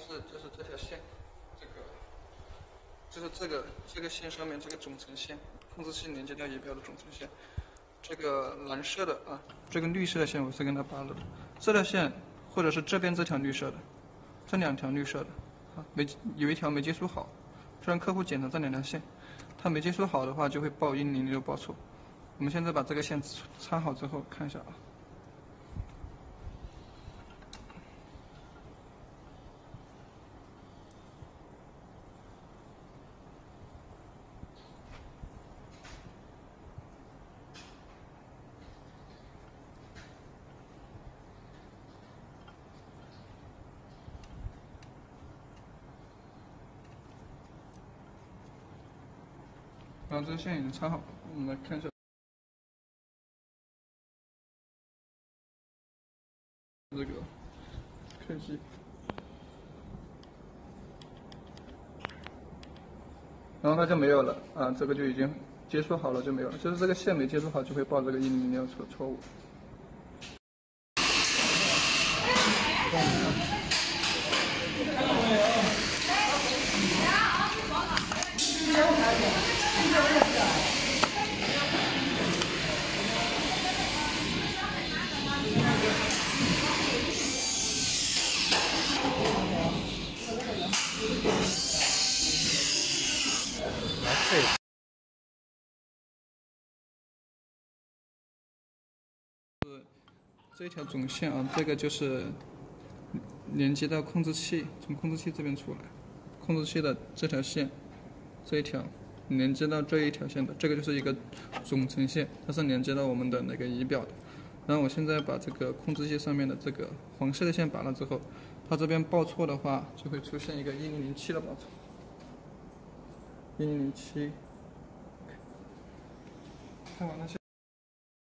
就是这条线，就是这个线上面这个总成线，控制器连接到仪表的总成线。这个蓝色的啊，这个绿色的线我是跟它拔了的，这条线或者是这边这条绿色的，这2条绿色的啊，有一条没接触好，虽然客户检查这2条线，它没接触好的话就会报100报错。我们现在把这个线插好之后看一下啊。然后这个线已经插好，我们来看一下这个开机，然后它就没有了啊，这个就已经接触好了就没有了，就是这个线没接触好就会报这个100错误。这条总线啊，这个就是连接到控制器，从控制器这边出来，控制器的这条线，这一条连接到这一条线的，这个就是一个总成线，它是连接到我们的那个仪表的。然后我现在把这个控制器上面的这个黄色的线拔了之后，它这边报错的话，就会出现一个1007的报错，1007。看完了。